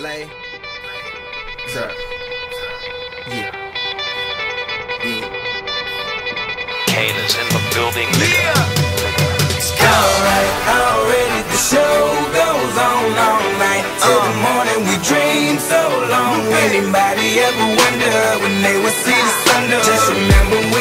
Lay. Sir. Yeah. Yeah. Kane is in the building, nigga. Alright, already the show goes on all night. Till the morning we dream so long. Anybody ever wonder when they would see the sun? Just remember